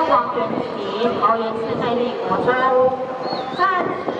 王元旗桃园市内壢国中，战时